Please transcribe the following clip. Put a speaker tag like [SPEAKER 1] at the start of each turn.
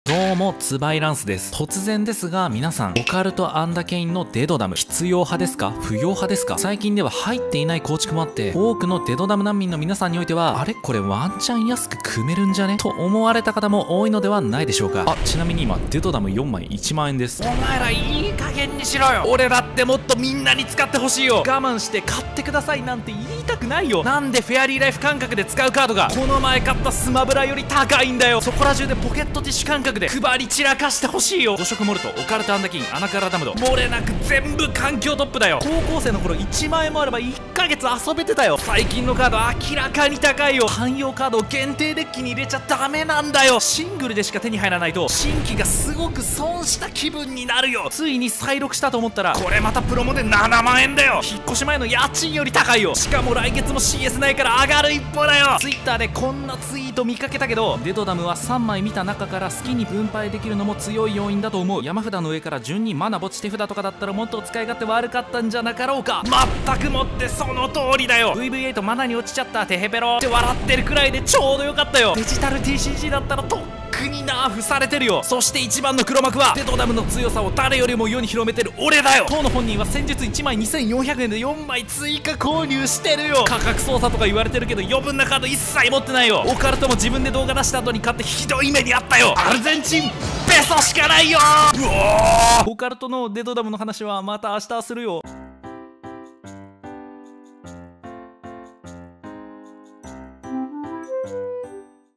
[SPEAKER 1] どうも、ツバイランスです。突然ですが、皆さん、オカルト・アンダケインのデドダム、必要派ですか？不要派ですか？最近では入っていない構築もあって、多くのデドダム難民の皆さんにおいては、あれこれワンチャン安く組めるんじゃねと思われた方も多いのではないでしょうか。ちなみに今、デドダム4枚1万円です。お前らいい加減にしろよ。俺だってもっとみんなに使ってほしいよ。我慢して買ってくださいなんて言いたくないよ。なんでフェアリーライフ感覚で使うカードが、この前買ったスマブラより高いんだよ。そこら中でポケットティッシュ感覚で配り散らかしてほしいよ。5色モルト、オカルトアンダキン、アナカラダムド、漏れなく全部環境トップだよ。高校生の頃1万円もあれば1ヶ月遊べてたよ。最近のカード明らかに高いよ。汎用カードを限定デッキに入れちゃダメなんだよ。シングルでしか手に入らないと新規がすごく損した気分になるよ。ついに再録したと思ったら、これまたプロモで7万円だよ。引っ越し前の家賃より高いよ。しかも来月も CS ないから上がる一方だよ。 Twitter でこんなツイート見かけたけど、デドダムは3枚見た中から好きに分配できるのも強い要因だと思う。山札の上から順にマナ墓地手札とかだったらもっと使い勝手悪かったんじゃなかろうか。全くもってその通りだよ。 VV8 マナに落ちちゃったテヘペロって笑ってるくらいでちょうどよかったよ。デジタル TCG だったらとっくにナーフされてるよ。そして一番の黒幕はデドダムの強さを誰よりも世に広めてる俺だよ。当の本人は先日1枚2400円で4枚追加購入してるよ。価格操作とか言われてるけど余分なカード一切持ってないよ。オカルトも自分で動画出した後に買ってひどい目にあったよ。アルゼンチンペソしかないよ。うおー、オカルトのデドダムの話はまた明日するよ。